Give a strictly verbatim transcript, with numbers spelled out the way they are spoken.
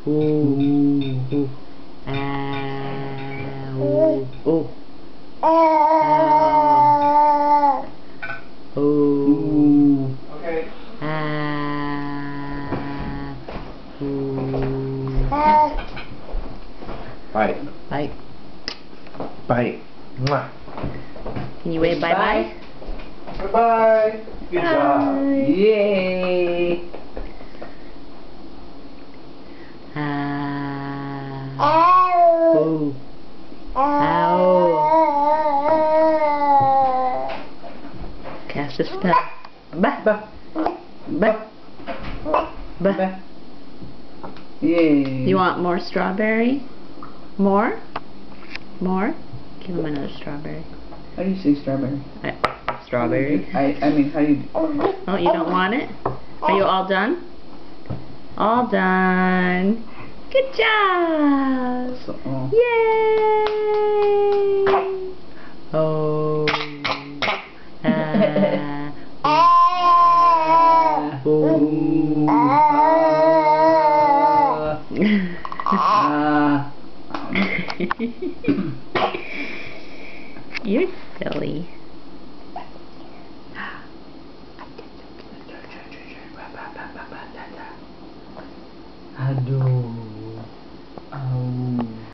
Ooh. Ooh. Ah. Ooh. Ooh. Ah. Ooh. Okay. Ah. Ooh. Bite. Bite. Bite. Mwah. Can you wave bye bye? Bye bye. Good Bye. job. Yay. Ah. Ooh. Ow. Cast a spell. Bah. Bah. Bah. Bah. Bah. Yay. You want more strawberry? More? More? Give him another strawberry. How do you say strawberry? I, strawberry. I I mean, how do you? Oh, you don't want it? Are you all done? All done. Good job. So, oh. Yay! Oh. Ah. Ooh. Ah. Ah. You're silly.